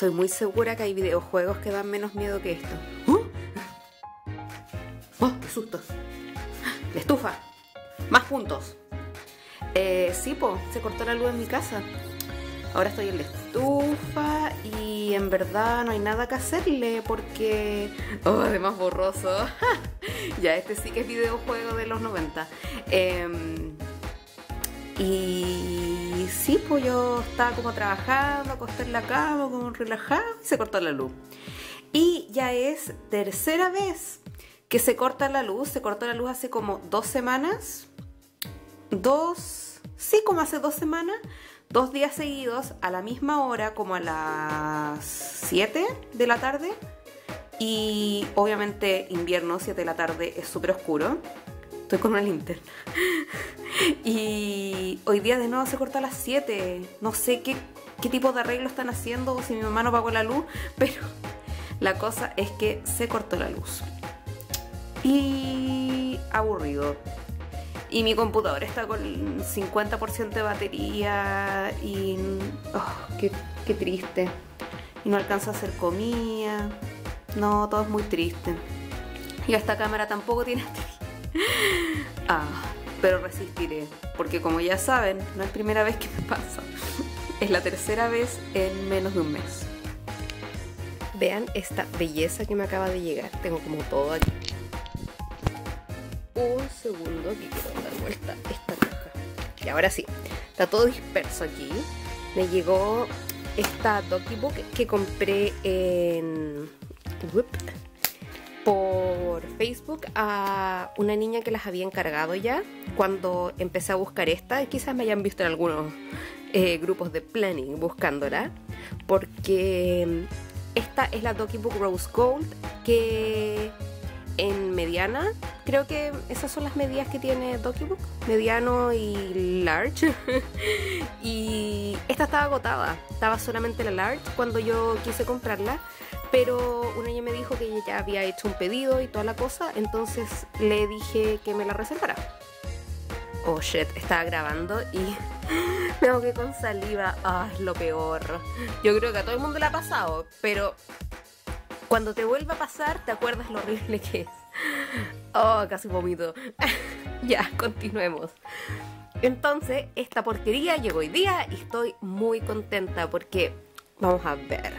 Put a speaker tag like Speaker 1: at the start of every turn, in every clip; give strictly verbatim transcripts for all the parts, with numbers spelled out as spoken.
Speaker 1: estoy muy segura que hay videojuegos que dan menos miedo que esto. ¡Uh! ¡Oh, qué susto! La estufa. Más puntos. Eh, sí, po, se cortó la luz en mi casa. Ahora estoy en la estufa y en verdad no hay nada que hacerle porque... Oh, además borroso. Ya, este sí que es videojuego de los noventa. Eh, y sí, pues yo estaba como trabajando, acosté en la cama, como relajada y se cortó la luz. Y ya es tercera vez que se corta la luz. Se cortó la luz hace como dos semanas. Dos... Sí, como hace dos semanas. Dos días seguidos a la misma hora, como a las siete de la tarde. Y obviamente invierno, siete de la tarde, es súper oscuro. Estoy con una linterna. Y hoy día de nuevo se corta a las siete. No sé qué, qué tipo de arreglo están haciendo o si mi mamá no pagó la luz, pero la cosa es que se cortó la luz. Y aburrido. Y mi computador está con cincuenta por ciento de batería y... Oh, qué, qué triste. Y no alcanza a hacer comida. No, todo es muy triste. Y esta cámara tampoco tiene batería. Ah, pero resistiré. Porque como ya saben, no es primera vez que me pasa. Es la tercera vez en menos de un mes. Vean esta belleza que me acaba de llegar. Tengo como todo aquí. Un segundo que quiero dar vuelta esta caja. Y ahora sí, está todo disperso aquí. Me llegó esta Dokibook que compré en whoop, por Facebook a una niña que las había encargado ya. Cuando empecé a buscar esta, quizás me hayan visto en algunos eh, grupos de planning buscándola, porque esta es la Dokibook Rose Gold, que en mediana, creo que esas son las medidas que tiene Dokibook, mediano y large. Y esta estaba agotada, estaba solamente la large cuando yo quise comprarla, pero una niña me dijo que ella ya había hecho un pedido y toda la cosa, entonces le dije que me la reservara. Oh shit, estaba grabando y me ahogué con saliva. Ah, es lo peor. Yo creo que a todo el mundo le ha pasado, pero cuando te vuelve a pasar, te acuerdas lo horrible que es. Oh, casi vomito. Ya, continuemos. Entonces, esta porquería llegó hoy día y estoy muy contenta porque... Vamos a ver.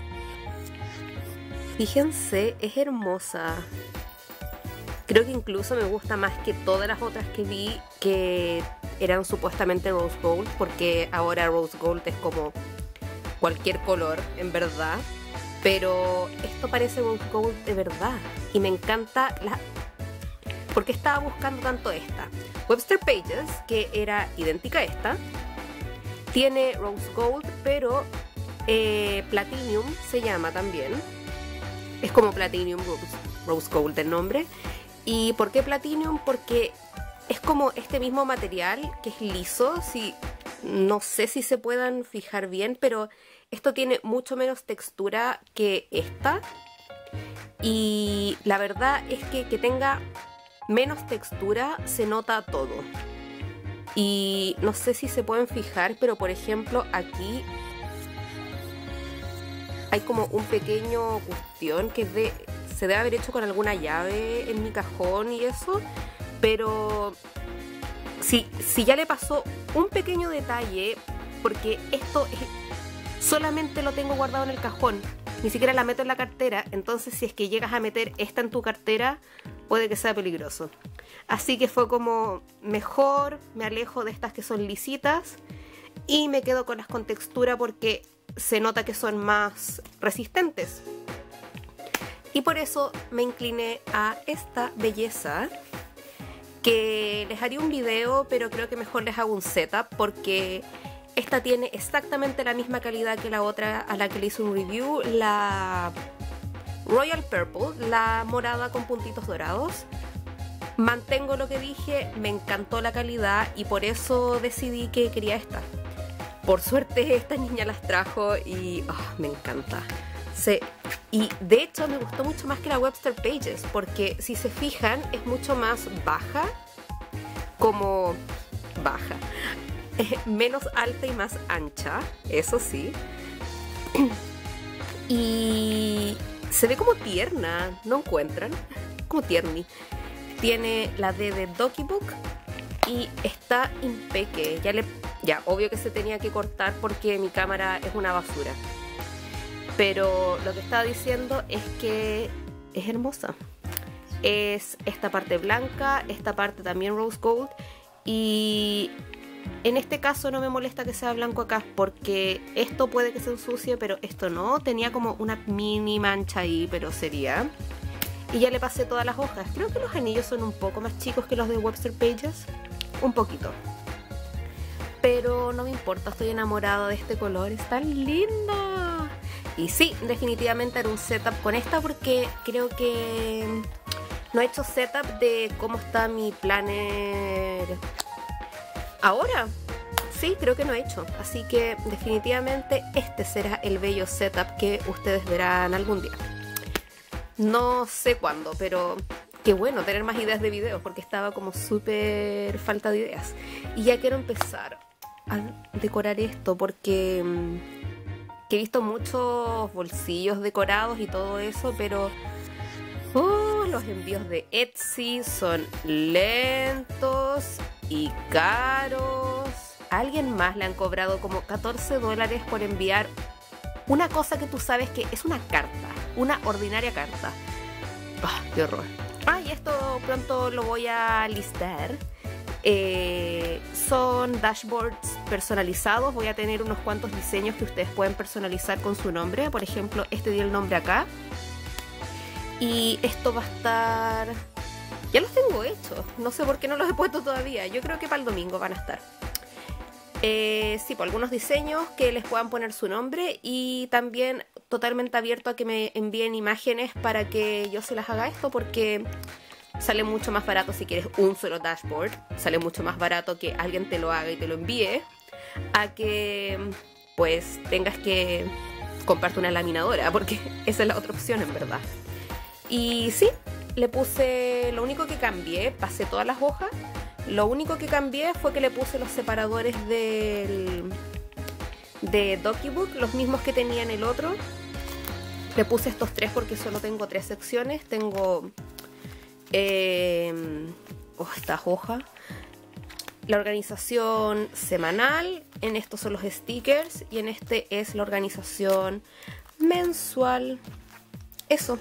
Speaker 1: Fíjense, es hermosa. Creo que incluso me gusta más que todas las otras que vi que eran supuestamente Rose Gold, porque ahora Rose Gold es como cualquier color, en verdad. Pero esto parece Rose Gold de verdad. Y me encanta la... ¿Por qué estaba buscando tanto esta? Webster Pages, que era idéntica a esta, tiene Rose Gold, pero eh, Platinum se llama también. Es como Platinum Rose, Rose Gold el nombre. ¿Y por qué Platinum? Porque es como este mismo material que es liso. Si, no sé si se puedan fijar bien, pero esto tiene mucho menos textura que esta. Y la verdad es que que tenga menos textura se nota todo. Y no sé si se pueden fijar, pero por ejemplo aquí hay como un pequeño cuestión que es de, se debe haber hecho con alguna llave en mi cajón y eso. Pero si, si ya le pasó un pequeño detalle, porque esto es, solamente lo tengo guardado en el cajón, ni siquiera la meto en la cartera, entonces si es que llegas a meter esta en tu cartera puede que sea peligroso. Así que fue como mejor me alejo de estas que son lisitas y me quedo con las con textura porque se nota que son más resistentes. Y por eso me incliné a esta belleza, que les haría un video, pero creo que mejor les hago un setup porque esta tiene exactamente la misma calidad que la otra a la que le hice un review, la Royal Purple, la morada con puntitos dorados. Mantengo lo que dije, me encantó la calidad y por eso decidí que quería esta. Por suerte esta niña las trajo y oh, me encanta. Se, y de hecho me gustó mucho más que la Webster Pages, porque si se fijan es mucho más baja, como baja, menos alta y más ancha, eso sí. Y se ve como tierna, ¿no encuentran? Como tierni. Tiene la D de Dokibook y está impeque. Ya, le, ya, obvio que se tenía que cortar porque mi cámara es una basura. Pero lo que estaba diciendo es que es hermosa. Es esta parte blanca, esta parte también rose gold. Y en este caso no me molesta que sea blanco acá porque esto puede que se ensucie, pero esto no. Tenía como una mini mancha ahí, pero sería... Y ya le pasé todas las hojas. Creo que los anillos son un poco más chicos que los de Webster Pages. Un poquito. Pero no me importa, estoy enamorada de este color. ¡Es tan lindo! Y sí, definitivamente haré un setup con esta porque creo que no he hecho setup de cómo está mi planner ahora. Sí, creo que no he hecho. Así que definitivamente este será el bello setup que ustedes verán algún día. No sé cuándo, pero qué bueno tener más ideas de videos porque estaba como súper falta de ideas. Y ya quiero empezar a decorar esto porque mmm, que he visto muchos bolsillos decorados y todo eso, pero oh, los envíos de Etsy son lentos y caros. A alguien más le han cobrado como catorce dólares por enviar una cosa que tú sabes que es una carta, una ordinaria carta. Oh, qué horror. Ah, y esto pronto lo voy a listar. Eh, son dashboards personalizados. Voy a tener unos cuantos diseños que ustedes pueden personalizar con su nombre. Por ejemplo, este dio el nombre acá. Y esto va a estar... Ya los tengo hechos. No sé por qué no los he puesto todavía. Yo creo que para el domingo van a estar. Eh, sí, por algunos diseños que les puedan poner su nombre y también totalmente abierto a que me envíen imágenes para que yo se las haga esto porque sale mucho más barato si quieres un solo dashboard, sale mucho más barato que alguien te lo haga y te lo envíe a que pues tengas que comprarte una laminadora porque esa es la otra opción en verdad. Y sí, le puse, lo único que cambié, pasé todas las hojas. Lo único que cambié fue que le puse los separadores del, de Dokibook, los mismos que tenía en el otro. Le puse estos tres porque solo tengo tres secciones. Tengo eh, oh, estas hojas. La organización semanal, en estos son los stickers y en este es la organización mensual. Eso.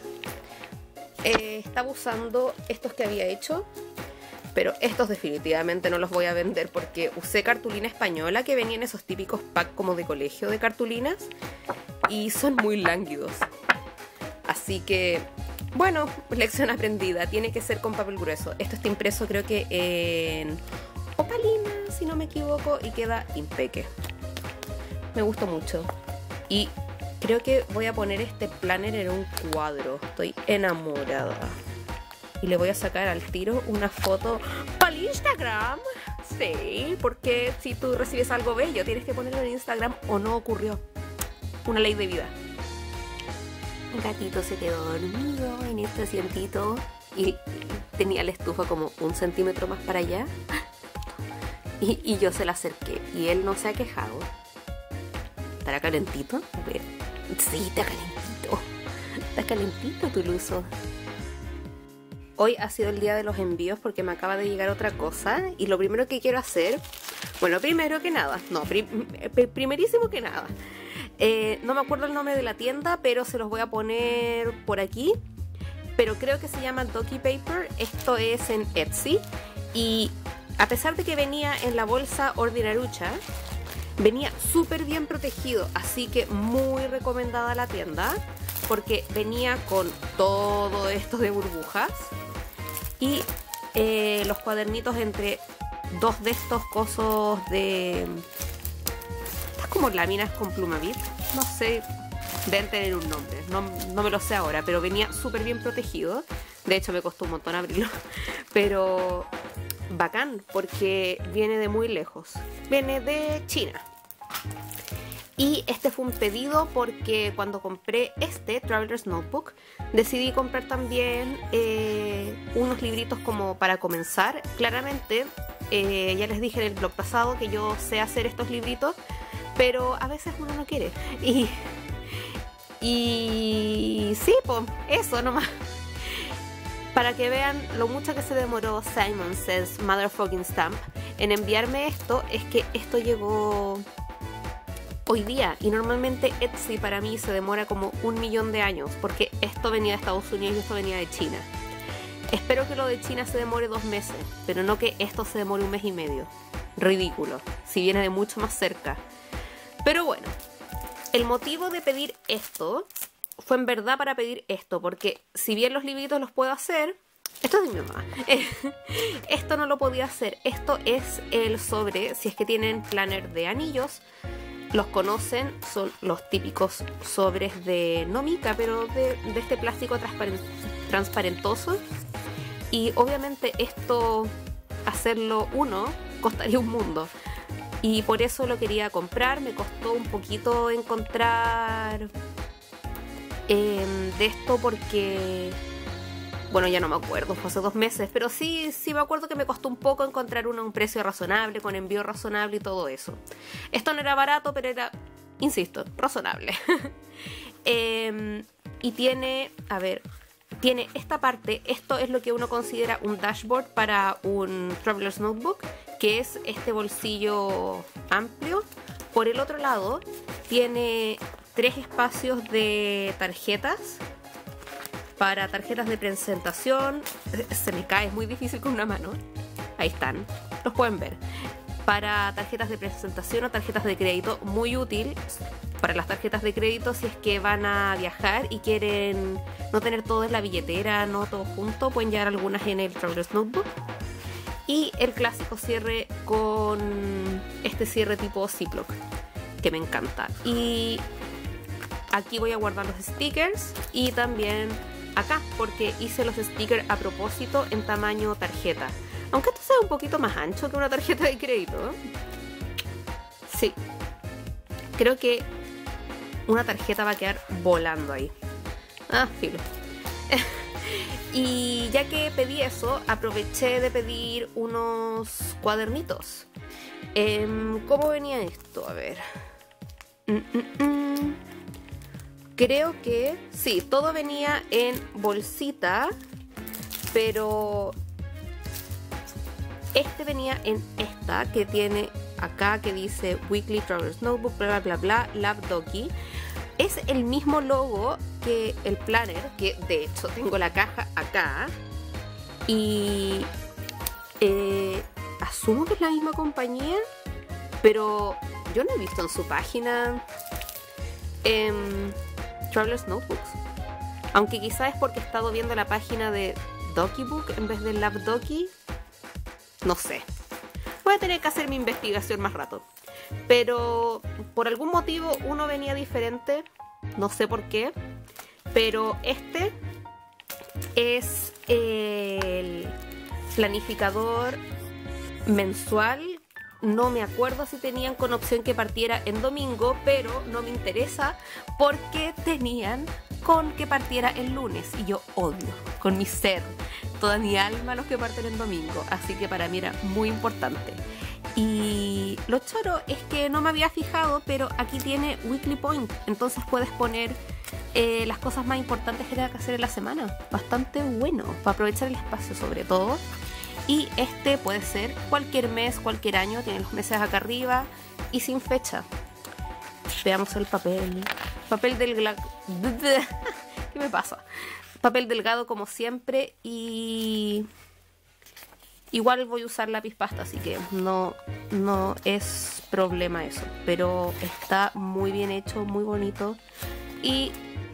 Speaker 1: Eh, estaba usando estos que había hecho. Pero estos definitivamente no los voy a vender porque usé cartulina española que venía en esos típicos packs como de colegio de cartulinas y son muy lánguidos. Así que, bueno, lección aprendida. Tiene que ser con papel grueso. Esto está impreso creo que en opalina, si no me equivoco, y queda impeque. Me gustó mucho. Y creo que voy a poner este planner en un cuadro. Estoy enamorada. Y le voy a sacar al tiro una foto para el Instagram. Sí, porque si tú recibes algo bello, tienes que ponerlo en Instagram o no ocurrió. Una ley de vida. El gatito se quedó dormido en este asientito y tenía la estufa como un centímetro más para allá. Y, y yo se la acerqué y él no se ha quejado. ¿Estará calentito? A ver. Sí, está calentito. Está calentito tu luso. Hoy ha sido el día de los envíos porque me acaba de llegar otra cosa y lo primero que quiero hacer, bueno, primero que nada, no, prim, primerísimo que nada, eh, no me acuerdo el nombre de la tienda, pero se los voy a poner por aquí, pero creo que se llama Doki Paper, esto es en Etsy y a pesar de que venía en la bolsa ordinarucha, venía súper bien protegido, así que muy recomendada la tienda porque venía con todo esto de burbujas y eh, los cuadernitos entre dos de estos cosos de... Estas como láminas con Plumavit, no sé, deben tener un nombre, no, no me lo sé ahora, pero venía súper bien protegido. De hecho me costó un montón abrirlo, pero bacán porque viene de muy lejos, viene de China. Y este fue un pedido porque cuando compré este Traveler's Notebook decidí comprar también eh, unos libritos como para comenzar. Claramente, eh, ya les dije en el blog pasado que yo sé hacer estos libritos, pero a veces uno no quiere. Y Y sí, pues eso nomás. Para que vean lo mucho que se demoró Simon Says Motherfucking Stamp en enviarme esto, es que esto llegó hoy día. Y normalmente Etsy para mí se demora como un millón de años, porque esto venía de Estados Unidos y esto venía de China. Espero que lo de China se demore dos meses, pero no que esto se demore un mes y medio. Ridículo, si viene de mucho más cerca. Pero bueno, el motivo de pedir esto fue en verdad para pedir esto, porque si bien los libritos los puedo hacer, esto es de mi mamá, esto no lo podía hacer. Esto es el sobre, si es que tienen planner de anillos, los conocen, son los típicos sobres de no mica, pero de, de este plástico transparen- transparentoso. Y obviamente esto, hacerlo uno, costaría un mundo. Y por eso lo quería comprar. Me costó un poquito encontrar eh, de esto porque, bueno, ya no me acuerdo, fue hace dos meses, pero sí, sí me acuerdo que me costó un poco encontrar uno a un precio razonable, con envío razonable y todo eso. Esto no era barato, pero era, insisto, razonable. eh, y tiene, a ver, tiene esta parte, esto es lo que uno considera un dashboard para un Traveler's Notebook, que es este bolsillo amplio. Por el otro lado tiene tres espacios de tarjetas, para tarjetas de presentación. Se me cae, es muy difícil con una mano. Ahí están, los pueden ver. Para tarjetas de presentación o tarjetas de crédito, muy útil para las tarjetas de crédito si es que van a viajar y quieren no tener todo en la billetera, no todo junto, pueden llevar algunas en el Traveler's Notebook. Y el clásico cierre con este cierre tipo Ziploc, que me encanta. Y aquí voy a guardar los stickers y también acá, porque hice los stickers a propósito en tamaño tarjeta. Aunque esto sea un poquito más ancho que una tarjeta de crédito, ¿eh? Sí. Creo que una tarjeta va a quedar volando ahí. Ah, filo. Y ya que pedí eso, aproveché de pedir unos cuadernitos. Eh, ¿Cómo venía esto? A ver. Mm, mm, mm. Creo que sí, todo venía en bolsita, pero este venía en esta que tiene acá, que dice Weekly Traveler's Notebook, bla bla bla, Labdoki. Es el mismo logo que el planner, que de hecho tengo la caja acá. Y eh, asumo que es la misma compañía, pero yo no he visto en su página eh, Traveler's Notebooks. Aunque quizás es porque he estado viendo la página de Dokibook en vez de Labdoki. No sé. Voy a tener que hacer mi investigación más rato. Pero por algún motivo uno venía diferente. No sé por qué. Pero este es el planificador mensual. No me acuerdo si tenían con opción que partiera en domingo, pero no me interesa porque tenían con que partiera el lunes. Y yo odio con mi ser, toda mi alma, los que parten en domingo. Así que para mí era muy importante. Y lo choro es que no me había fijado, pero aquí tiene Weekly Point. Entonces puedes poner eh, las cosas más importantes que tengas que hacer en la semana. Bastante bueno, para aprovechar el espacio sobre todo. Y este puede ser cualquier mes, cualquier año. Tiene los meses acá arriba y sin fecha. Veamos el papel. Papel delgado. ¿Qué me pasa? Papel delgado como siempre. Y igual voy a usar lápiz pasta, así que no, no es problema eso. Pero está muy bien hecho, muy bonito. Y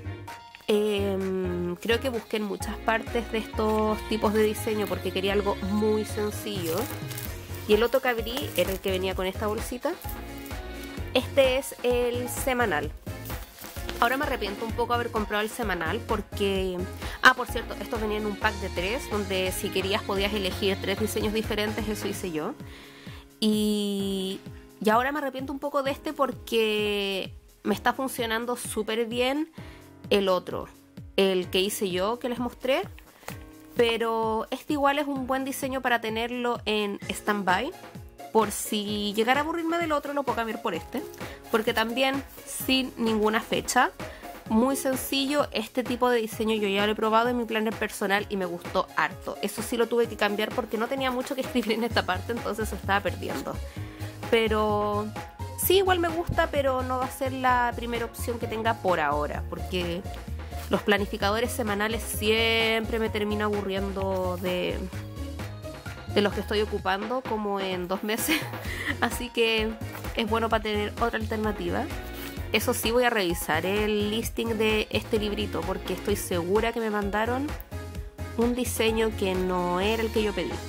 Speaker 1: Eh, creo que busqué en muchas partes de estos tipos de diseño porque quería algo muy sencillo. Y el otro que abrí era el que venía con esta bolsita. Este es el semanal. Ahora me arrepiento un poco de haber comprado el semanal porque... Ah, por cierto, estos venían en un pack de tres, donde si querías podías elegir tres diseños diferentes, eso hice yo. Y, y ahora me arrepiento un poco de este porque me está funcionando súper bien el otro, el que hice yo, que les mostré. Pero este igual es un buen diseño para tenerlo en stand-by. Por si llegara a aburrirme del otro, lo puedo cambiar por este. Porque también sin ninguna fecha. muy sencillo. Este tipo de diseño yo ya lo he probado en mi planner personal y me gustó harto. Eso sí lo tuve que cambiar porque no tenía mucho que escribir en esta parte, entonces se estaba perdiendo. Pero sí, igual me gusta, pero no va a ser la primera opción que tenga por ahora, porque los planificadores semanales siempre me termino aburriendo de, de los que estoy ocupando como en dos meses. Así que es bueno para tener otra alternativa. Eso sí, voy a revisar el listing de este librito porque estoy segura que me mandaron un diseño que no era el que yo pedí.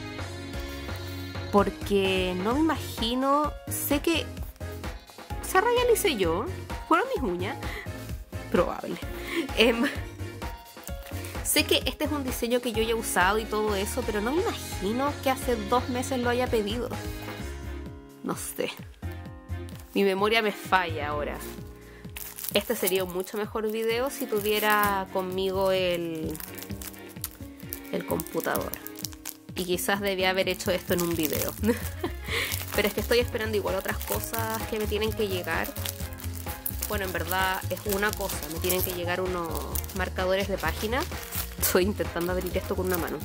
Speaker 1: Porque no me imagino, sé que esa raya la hice yo, fueron mis uñas, probable. Eh, sé que este es un diseño que yo ya he usado y todo eso, pero no me imagino que hace dos meses lo haya pedido. No sé. Mi memoria me falla ahora. Este sería un mucho mejor video si tuviera conmigo el, el computador. Y quizás debía haber hecho esto en un video. Pero es que estoy esperando igual otras cosas que me tienen que llegar. Bueno, en verdad es una cosa. Me tienen que llegar unos marcadores de página. Estoy intentando abrir esto con una mano.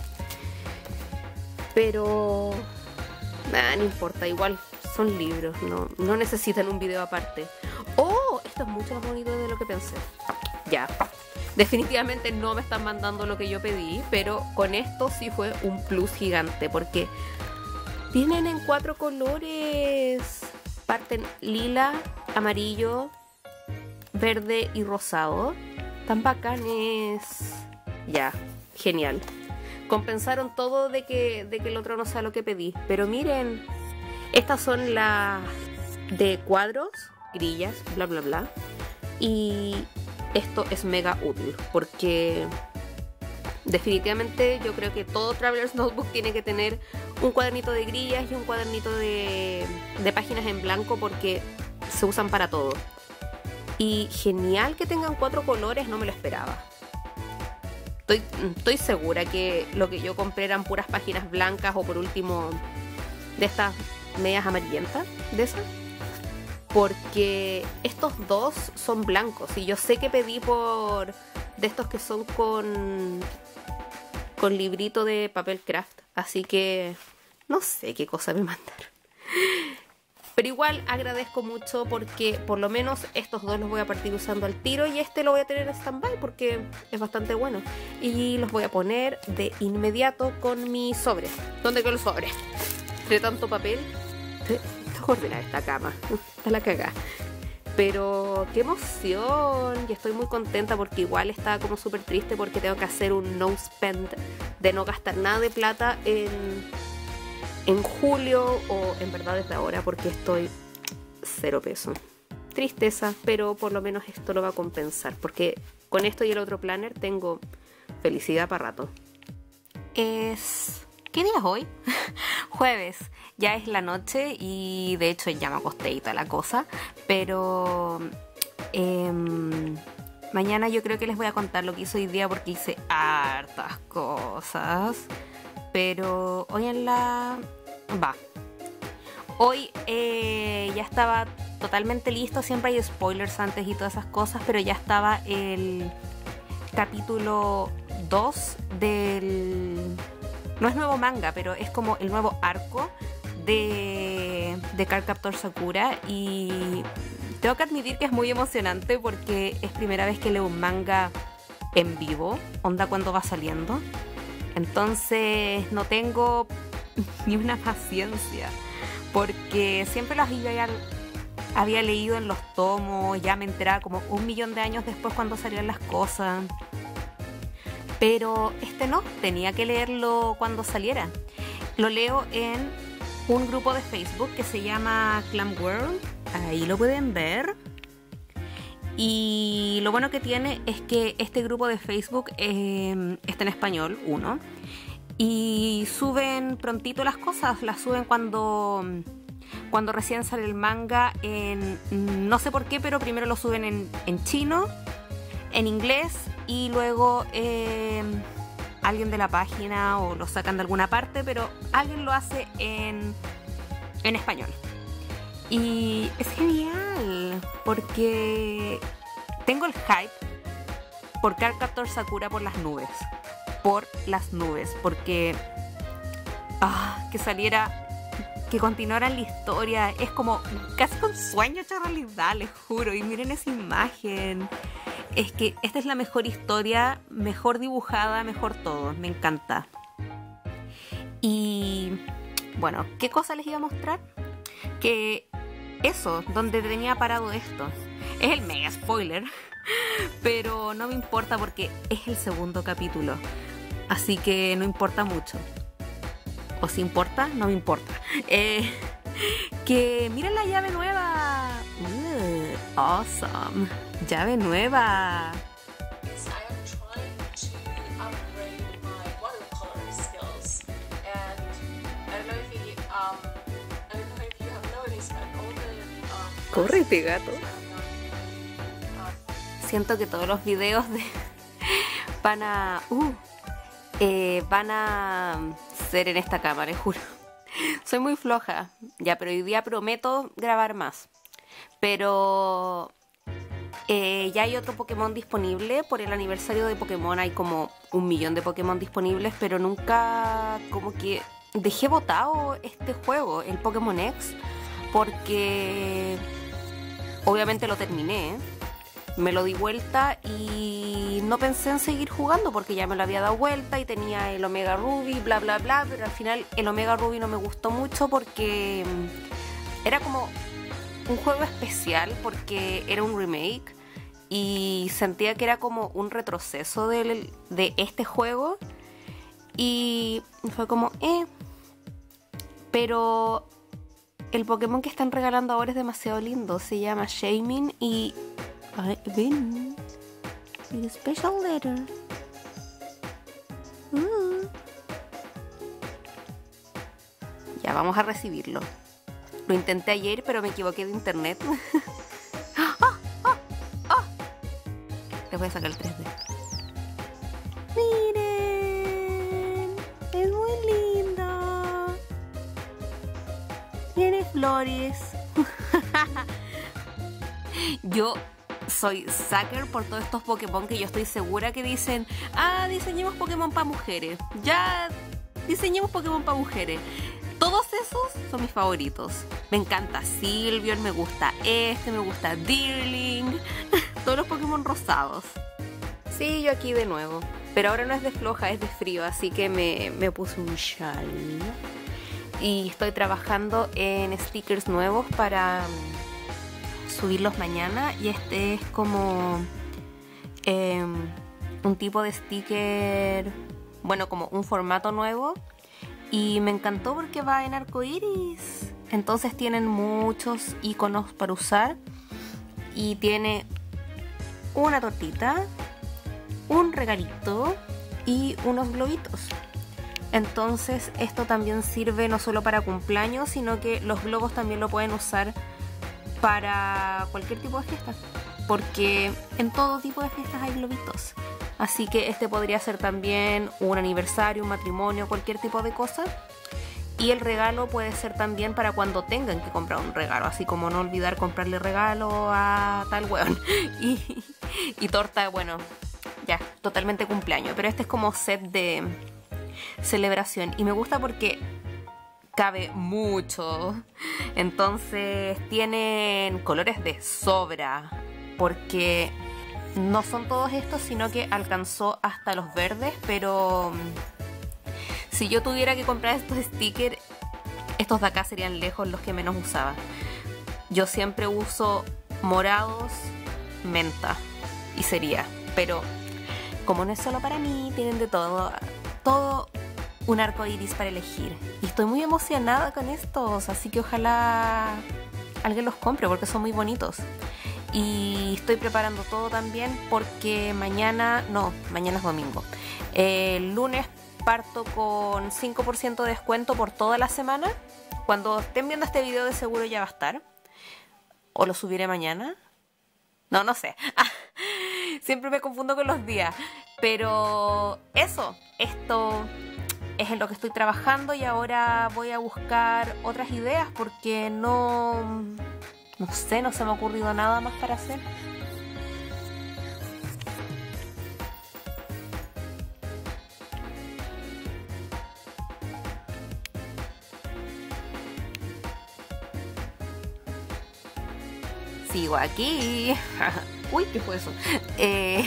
Speaker 1: Pero nada, no importa. Igual son libros. No, no necesitan un video aparte. ¡Oh! Esto es mucho más bonito de lo que pensé. Ya. Definitivamente no me están mandando lo que yo pedí, pero con esto sí fue un plus gigante porque vienen en cuatro colores. Parten lila, amarillo, verde y rosado. Tan bacanes. Ya, genial. Compensaron todo de que, de que el otro no sea lo que pedí. Pero miren, estas son las de cuadros, grillas, bla bla bla. Y esto es mega útil porque definitivamente yo creo que todo Traveler's Notebook tiene que tener un cuadernito de grillas y un cuadernito de, de páginas en blanco porque se usan para todo. Y genial que tengan cuatro colores, no me lo esperaba. Estoy, estoy segura que lo que yo compré eran puras páginas blancas o por último de estas medias amarillentas, de esas. Porque estos dos son blancos y yo sé que pedí por de estos que son con con librito de papel craft, así que no sé qué cosa me mandaron. Pero igual agradezco mucho porque por lo menos estos dos los voy a partir usando al tiro y este lo voy a tener en stand-by porque es bastante bueno. Y los voy a poner de inmediato con mi sobre. ¿Dónde quedó el sobre? De tanto papel. Tengo que ordenar esta cama. Está la cagada. Pero qué emoción. Y estoy muy contenta porque igual estaba como súper triste porque tengo que hacer un no spend de no gastar nada de plata en, en julio o en verdad desde ahora porque estoy cero pesos. Tristeza, pero por lo menos esto lo va a compensar porque con esto y el otro planner tengo felicidad para rato. Es... ¿Qué día es hoy? Jueves. Ya es la noche y de hecho ya me acosté y toda la cosa. Pero eh, mañana yo creo que les voy a contar lo que hice hoy día porque hice hartas cosas. Pero hoy en la... va. Hoy eh, ya estaba totalmente listo. Siempre hay spoilers antes y todas esas cosas. Pero ya estaba el capítulo dos del... No es nuevo manga, pero es como el nuevo arco de, de Cardcaptor Sakura. Y tengo que admitir que es muy emocionante porque es primera vez que leo un manga en vivo, onda cuando va saliendo. Entonces no tengo ni una paciencia porque siempre los había, había leído en los tomos, ya me enteraba como un millón de años después cuando salían las cosas. Pero este no, tenía que leerlo cuando saliera. Lo leo en un grupo de Facebook que se llama Clam World. Ahí lo pueden ver. Y lo bueno que tiene es que este grupo de Facebook eh, está en español, uno. Y suben prontito las cosas. Las suben cuando, cuando recién sale el manga en... No sé por qué, pero primero lo suben en, en chino, en inglés y luego eh, alguien de la página o lo sacan de alguna parte, pero alguien lo hace en, en español. Y es genial porque tengo el hype por Cardcaptor Sakura por las nubes. Por las nubes. Porque ah, que saliera, que continuaran la historia. Es como casi un sueño hecho realidad, les juro. Y miren esa imagen. Es que esta es la mejor historia, mejor dibujada, mejor todo. Me encanta. Y bueno, ¿qué cosa les iba a mostrar? Que eso, donde tenía parado esto. Es el mega spoiler. Pero no me importa porque es el segundo capítulo. Así que no importa mucho. ¿O si importa? No me importa. Eh, que miren la llave nueva. Uh, awesome. Llave nueva.
Speaker 2: Yes, I am trying to upgrade my watercolor skills, and I don't know if you, um, I don't know if you have noticed, but all the um,
Speaker 1: Córrete, gato.
Speaker 2: um,
Speaker 1: Siento que todos los videos de van a uh, eh, van a ser en esta cámara, juro. Soy muy floja, ya, pero hoy día prometo grabar más. Pero eh, ya hay otro Pokémon disponible. Por el aniversario de Pokémon hay como un millón de Pokémon disponibles, pero nunca como que dejé botado este juego, el Pokémon X, porque obviamente lo terminé. Me lo di vuelta y no pensé en seguir jugando porque ya me lo había dado vuelta y tenía el Omega Ruby, bla bla bla, pero al final el Omega Ruby no me gustó mucho porque era como un juego especial, porque era un remake y sentía que era como un retroceso de, de este juego y fue como eh pero el Pokémon que están regalando ahora es demasiado lindo, se llama Shaymin y I've been with a special letter. Uh. Ya, vamos a recibirlo. Lo intenté ayer, pero me equivoqué de internet. ¡Ah! ¡Ah! ¡Ah! Les voy a sacar el tres D. Miren, es muy lindo. Tiene flores. Yo soy sucker por todos estos Pokémon que yo estoy segura que dicen, ah, diseñemos Pokémon para mujeres, ya diseñemos Pokémon para mujeres. Todos esos son mis favoritos. Me encanta Sylveon, me gusta este, me gusta Deerling, todos los Pokémon rosados. Sí, yo aquí de nuevo, pero ahora no es de floja, es de frío, así que me, me puse un shiny y estoy trabajando en stickers nuevos para subirlos mañana, y este es como eh, un tipo de sticker, bueno, como un formato nuevo, y me encantó porque va en arcoiris, entonces tienen muchos iconos para usar y tiene una tortita, un regalito y unos globitos. Entonces esto también sirve no solo para cumpleaños, sino que los globos también lo pueden usar para cualquier tipo de fiesta, porque en todo tipo de fiestas hay globitos. Así que este podría ser también un aniversario, un matrimonio, cualquier tipo de cosa. Y el regalo puede ser también para cuando tengan que comprar un regalo, así como no olvidar comprarle regalo a tal weón. Y, y torta, bueno, ya, totalmente cumpleaños. Pero este es como set de celebración y me gusta porque cabe mucho. Entonces tienen colores de sobra, porque no son todos estos, sino que alcanzó hasta los verdes. Pero si yo tuviera que comprar estos stickers, estos de acá serían lejos los que menos usaba. Yo siempre uso morados, menta y sería, pero como no es solo para mí, tienen de todo, todo un arco iris para elegir. Y estoy muy emocionada con estos, así que ojalá alguien los compre porque son muy bonitos. Y estoy preparando todo también porque mañana, no, mañana es domingo. El lunes parto con cinco por ciento de descuento por toda la semana. Cuando estén viendo este video de seguro ya va a estar. O lo subiré mañana. No, no sé. Siempre me confundo con los días. Pero eso, esto es en lo que estoy trabajando y ahora voy a buscar otras ideas porque no, no sé, no se me ha ocurrido nada más para hacer. sigo aquí. Uy, ¿qué fue eso? Eh,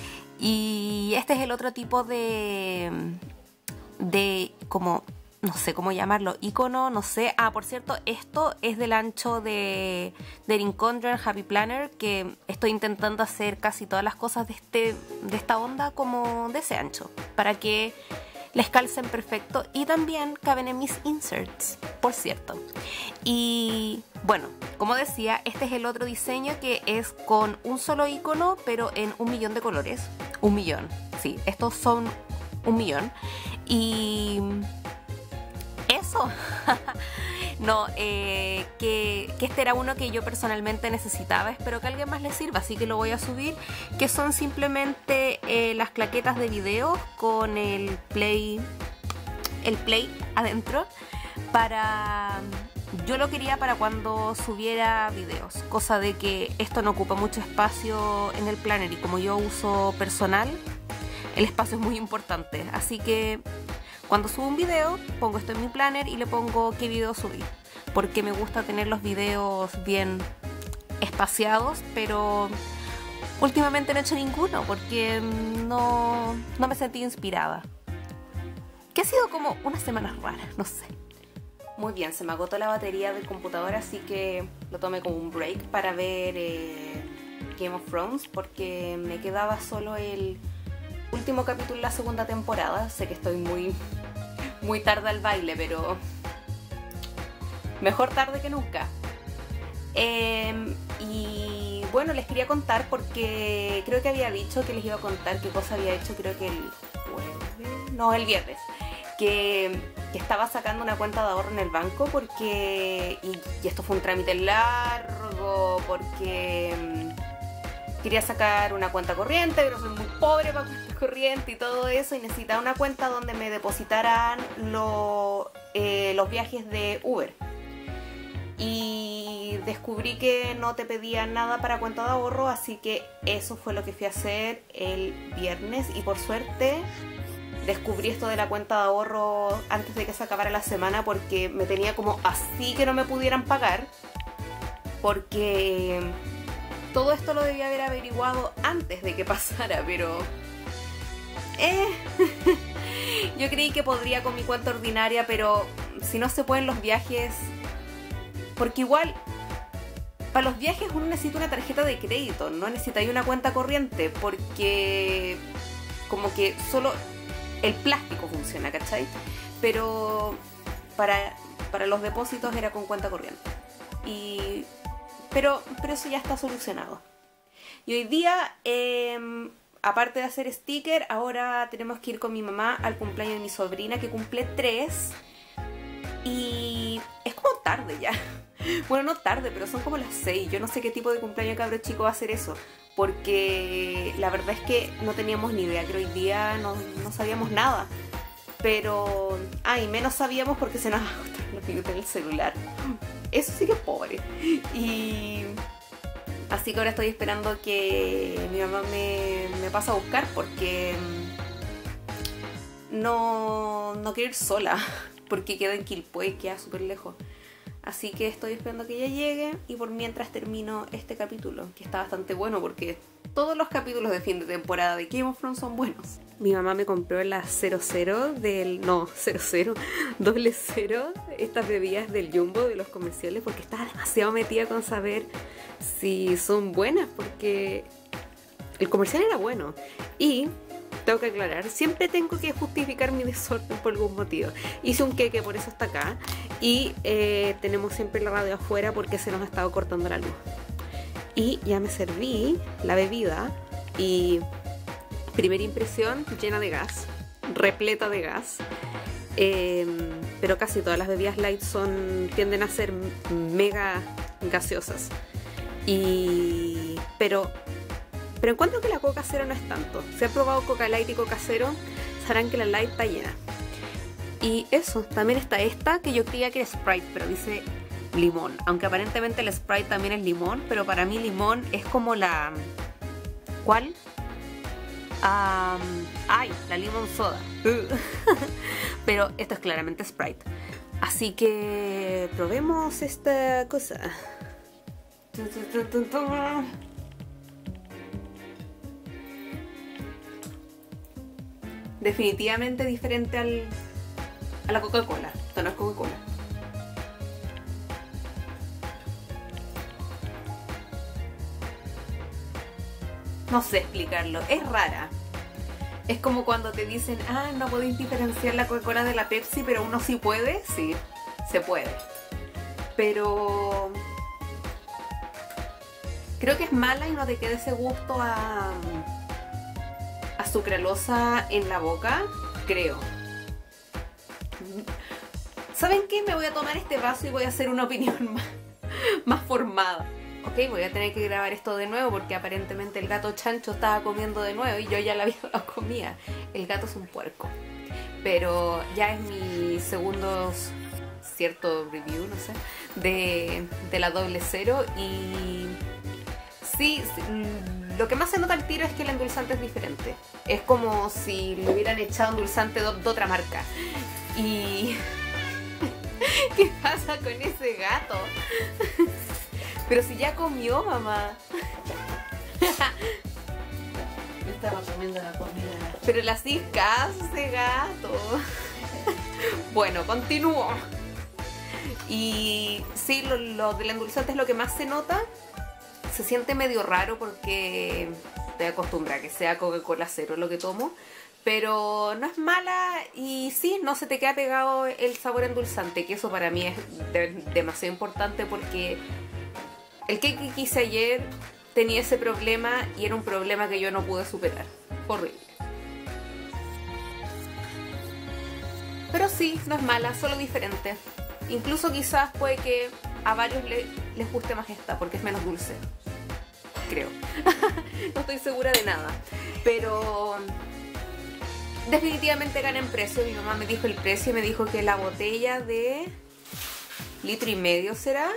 Speaker 1: y este es el otro tipo de... de como... no sé cómo llamarlo, icono, no sé. Ah, por cierto, esto es del ancho de, de Erin Condren Happy Planner, que estoy intentando hacer casi todas las cosas de, este, de esta onda como de ese ancho, para que les calcen perfecto y también caben en mis inserts, por cierto. Y bueno, como decía, este es el otro diseño que es con un solo icono, pero en un millón de colores. Un millón, sí, estos son un millón. Y... eso. No, eh, que, que este era uno que yo personalmente necesitaba. Espero que a alguien más le sirva, así que lo voy a subir. Que son simplemente eh, las claquetas de video con el play, el play adentro. Para, yo lo quería para cuando subiera videos, cosa de que esto no ocupa mucho espacio en el planner y como yo uso personal, el espacio es muy importante. Así que cuando subo un video, pongo esto en mi planner y le pongo qué video subí. Porque me gusta tener los videos bien espaciados, pero últimamente no he hecho ninguno porque no, no me sentí inspirada. Que ha sido como unas semanas raras, no sé. Muy bien, se me agotó la batería del computador, así que lo tomé como un break para ver eh, Game of Thrones, porque me quedaba solo el último capítulo de la segunda temporada. Sé que estoy muy, muy tarde al baile, pero mejor tarde que nunca. Eh, y bueno, les quería contar porque creo que había dicho que les iba a contar qué cosa había hecho, creo que el jueves, no, el viernes, que, que estaba sacando una cuenta de ahorro en el banco porque, y, y esto fue un trámite largo, porque quería sacar una cuenta corriente, pero soy muy pobre para cuenta corriente y todo eso, y necesitaba una cuenta donde me depositaran lo, eh, los viajes de Uber. Y descubrí que no te pedían nada para cuenta de ahorro, así que eso fue lo que fui a hacer el viernes, y por suerte descubrí esto de la cuenta de ahorro antes de que se acabara la semana, porque me tenía como así que no me pudieran pagar, porque todo esto lo debía haber averiguado antes de que pasara, pero eh, yo creí que podría con mi cuenta ordinaria, pero si no se pueden los viajes, porque igual para los viajes uno necesita una tarjeta de crédito, no necesita una cuenta corriente, porque como que solo el plástico funciona, ¿cachai? Pero para, para los depósitos era con cuenta corriente. Y Pero, pero eso ya está solucionado. Y hoy día, eh, aparte de hacer sticker, ahora tenemos que ir con mi mamá al cumpleaños de mi sobrina, que cumple tres. Y es como tarde ya. Bueno, no tarde, pero son como las seis. Yo no sé qué tipo de cumpleaños de cabro chico va a hacer eso, porque la verdad es que no teníamos ni idea, que hoy día no, no sabíamos nada. Pero, ay, menos sabíamos porque se nos agotaron los minutos en el celular. Eso sí que es pobre. Y así que ahora estoy esperando que mi mamá me, me pase a buscar, porque no, no quiero ir sola, porque queda en Quilpué y queda súper lejos. Así que estoy esperando que ella llegue, y por mientras termino este capítulo, que está bastante bueno porque todos los capítulos de fin de temporada de Game of Thrones son buenos. Mi mamá me compró la cero cero del... no, cero cero, doble cero, estas bebidas del Jumbo, de los comerciales, porque estaba demasiado metida con saber si son buenas, porque el comercial era bueno. Y tengo que aclarar, siempre tengo que justificar mi desorden por algún motivo. Hice un queque, por eso está acá. Y eh, tenemos siempre la radio afuera porque se nos ha estado cortando la luz. Y ya me serví la bebida y primera impresión, llena de gas, repleta de gas. Eh, pero casi todas las bebidas light son, tienden a ser mega gaseosas. Y pero Pero encuentro que la Coca Cero no es tanto. Si han probado Coca Light y Coca Cero, sabrán que la Light está llena. Y eso, también está esta, que yo creía que era Sprite, pero dice limón. Aunque aparentemente el Sprite también es limón, pero para mí limón es como la... ¿Cuál? Um, ay, la limón soda. Pero esto es claramente Sprite. Así que probemos esta cosa. Definitivamente diferente al, a la Coca-Cola. Esto no es Coca-Cola. No sé explicarlo, es rara. Es como cuando te dicen, ah, no podéis diferenciar la Coca-Cola de la Pepsi, pero uno sí puede. Sí, se puede. Pero creo que es mala y no te queda ese gusto a, a sucralosa en la boca, creo. ¿Saben qué? Me voy a tomar este vaso y voy a hacer una opinión más, más formada. Ok, voy a tener que grabar esto de nuevo porque aparentemente el gato chancho estaba comiendo de nuevo y yo ya la había lo comía. El gato es un puerco. Pero ya es mi segundo cierto review, no sé, de, de la doble cero y sí, lo que más se nota al tiro es que el endulzante es diferente. Es como si le hubieran echado endulzante de, de otra marca. Y... ¿qué pasa con ese gato? Pero si ya comió, mamá.
Speaker 3: Yo estaba comiendo la comida.
Speaker 1: Pero le hacís caso a ese gato. Bueno, continúo. Y sí, lo, lo del endulzante es lo que más se nota. Se siente medio raro porque estoy acostumbrada a que sea Coca-Cola cero lo que tomo. Pero no es mala y sí, no se te queda pegado el sabor endulzante, que eso para mí es de, demasiado importante porque el cake que hice ayer tenía ese problema y era un problema que yo no pude superar. Horrible. Pero sí, no es mala, solo diferente. Incluso quizás puede que a varios le, les guste más esta porque es menos dulce. Creo. No estoy segura de nada. Pero definitivamente gana en precio. Mi mamá me dijo el precio y me dijo que la botella de litro y medio será.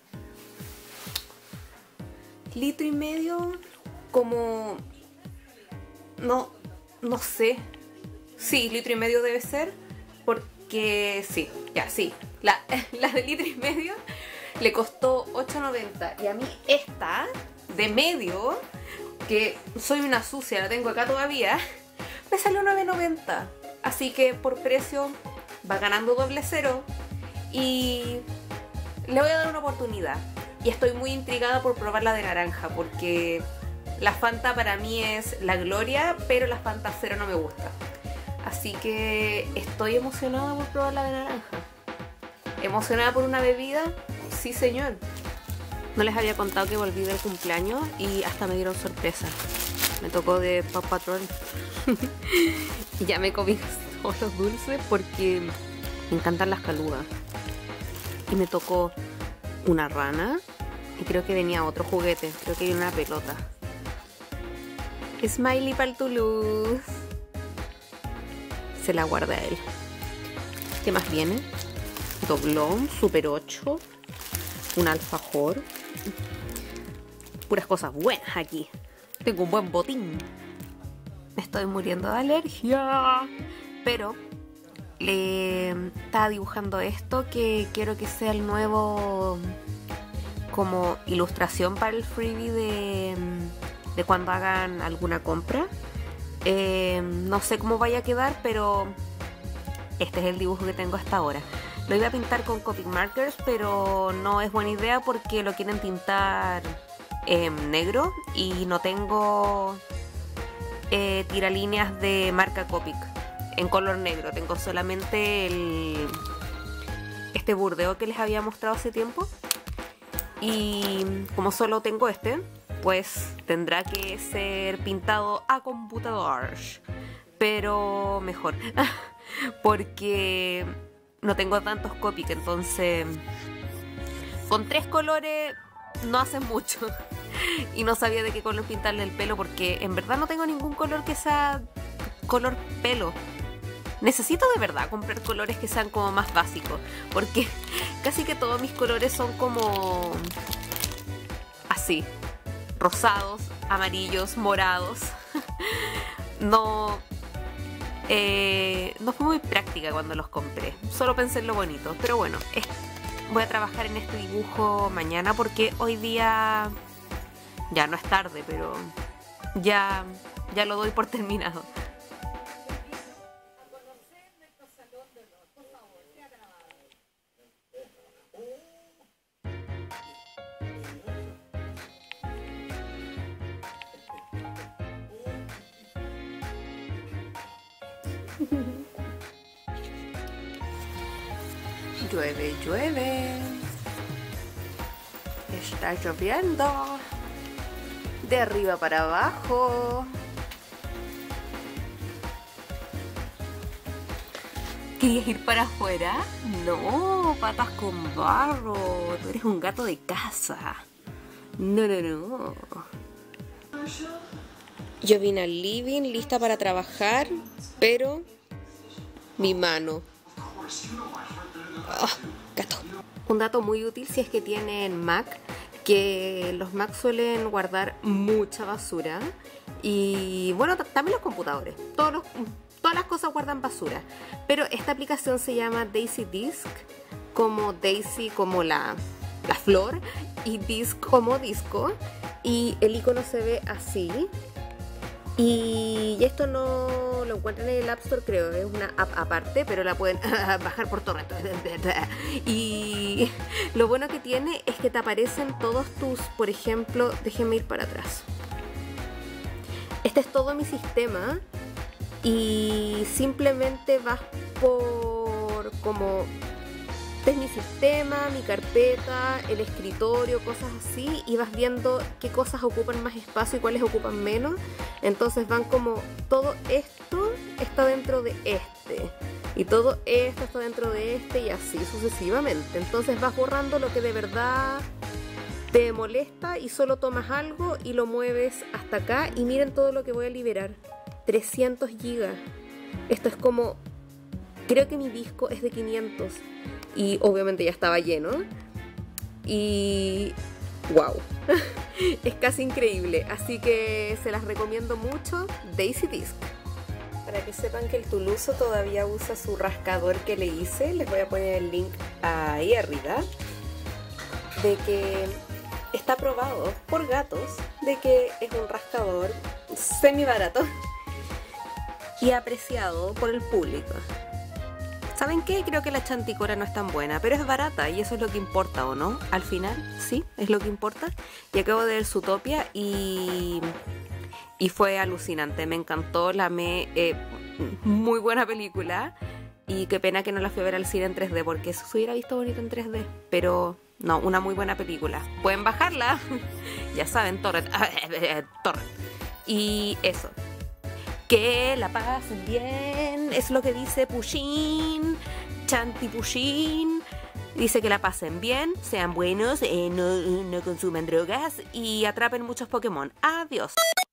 Speaker 1: Litro y medio, como no, no sé. Sí, litro y medio debe ser. Porque sí, ya sí. La, la de litro y medio le costó ocho noventa. Y a mí esta de medio, que soy una sucia, la tengo acá todavía, me salió nueve noventa. Así que por precio va ganando doble cero. Y le voy a dar una oportunidad. Y estoy muy intrigada por probar la de naranja, porque la Fanta para mí es la gloria, pero la Fanta cero no me gusta. Así que estoy emocionada por probar la de naranja. ¿Emocionada por una bebida? Sí, señor. No les había contado que volví del cumpleaños y hasta me dieron sorpresa. Me tocó de Paw Patrol. Y ya me comí todos los dulces porque me encantan las calugas. Y me tocó una rana y creo que venía otro juguete. Creo que hay una pelota. Smiley para el Toulouse. Se la guarda él. ¿Qué más viene? Doblón, Super ocho, un alfajor. Puras cosas buenas aquí. Tengo un buen botín. Me estoy muriendo de alergia. Pero le estaba dibujando esto que quiero que sea el nuevo como ilustración para el freebie de, de cuando hagan alguna compra. Eh, no sé cómo vaya a quedar, pero este es el dibujo que tengo hasta ahora. Lo iba a pintar con Copic Markers, pero no es buena idea porque lo quieren pintar eh, negro y no tengo eh, tiralíneas de marca Copic en color negro. Tengo solamente el, este burdeo que les había mostrado hace tiempo. Y como solo tengo este, pues tendrá que ser pintado a computador, pero mejor porque no tengo tantos Copic, entonces con tres colores no hacen mucho. Y no sabía de qué color pintarle el pelo porque en verdad no tengo ningún color que sea color pelo. Necesito de verdad comprar colores que sean como más básicos, porque casi que todos mis colores son como así, rosados, amarillos, morados. No, eh, no fue muy práctica cuando los compré. Solo pensé en lo bonito. Pero bueno, voy a trabajar en este dibujo mañana porque hoy día ya no es tarde, pero ya, ya lo doy por terminado. Llueve, llueve. Está lloviendo. De arriba para abajo. ¿Querías ir para afuera? No, patas con barro. Tú eres un gato de casa. No, no, no. Yo vine al living lista para trabajar, pero mi mano. Oh, gato. Un dato muy útil si es que tienen Mac, que los Mac suelen guardar mucha basura y bueno, también los computadores, todos los, todas las cosas guardan basura, pero esta aplicación se llama Daisy Disk, como Daisy como la, la flor y Disk como disco, y el icono se ve así. Y esto no lo encuentran en el App Store, creo, es una app aparte, pero la pueden bajar por torrent. Y lo bueno que tiene es que te aparecen todos tus, por ejemplo, déjenme ir para atrás. Este es todo mi sistema y simplemente vas por como... Este es mi sistema, mi carpeta, el escritorio, cosas así, y vas viendo qué cosas ocupan más espacio y cuáles ocupan menos. Entonces van como, todo esto está dentro de este, y todo esto está dentro de este, y así sucesivamente. Entonces vas borrando lo que de verdad te molesta y solo tomas algo y lo mueves hasta acá. Y miren todo lo que voy a liberar, trescientos gigas. Esto es como, creo que mi disco es de quinientos. Y obviamente ya estaba lleno. Y wow, es casi increíble. Así que se las recomiendo mucho, Daisy Disk. Para que sepan que el Tuluso todavía usa su rascador que le hice, les voy a poner el link ahí arriba, de que está probado por gatos, de que es un rascador semi barato y apreciado por el público. ¿Saben qué? Creo que la chanticora no es tan buena, pero es barata y eso es lo que importa, ¿o no? Al final, sí, es lo que importa. Y acabo de ver Zootopia y, y fue alucinante, me encantó, la me eh, muy buena película. Y qué pena que no la fui a ver al cine en tres D, porque eso se hubiera visto bonito en tres D. Pero no, una muy buena película. Pueden bajarla, ya saben, torrent. torrent. Y eso. Que la pasen bien, es lo que dice Pushin, Chanti Pushin. Dice que la pasen bien, sean buenos, eh, no, no consumen drogas y atrapen muchos Pokémon. Adiós.